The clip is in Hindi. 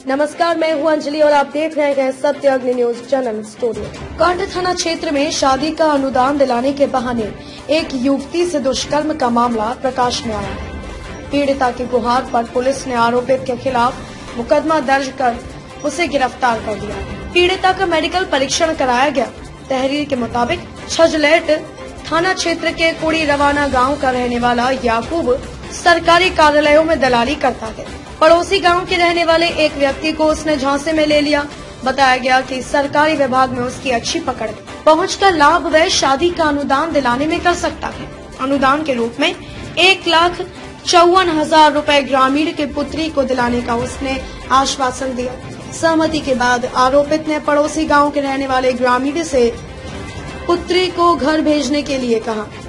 नमस्कार, मैं हूं अंजलि और आप देख रहे हैं सत्य अग्नि न्यूज चैनल स्टूडियो। कांड थाना क्षेत्र में शादी का अनुदान दिलाने के बहाने एक युवती से दुष्कर्म का मामला प्रकाश में आया है। पीड़िता की गुहार पर पुलिस ने आरोपित के खिलाफ मुकदमा दर्ज कर उसे गिरफ्तार कर लिया। पीड़िता का मेडिकल परीक्षण कराया गया। तहरीर के मुताबिक छजलेट थाना क्षेत्र के कुड़ी रवाना गाँव का रहने वाला याकूब सरकारी कार्यालयों में दलाली करता है। पड़ोसी गांव के रहने वाले एक व्यक्ति को उसने झांसे में ले लिया। बताया गया कि सरकारी विभाग में उसकी अच्छी पकड़ है। पहुंचकर लाभ वह शादी का अनुदान दिलाने में कर सकता है। अनुदान के रूप में 1,54,000 रुपए ग्रामीण के पुत्री को दिलाने का उसने आश्वासन दिया। सहमति के बाद आरोपित ने पड़ोसी गाँव के रहने वाले ग्रामीण से पुत्री को घर भेजने के लिए कहा।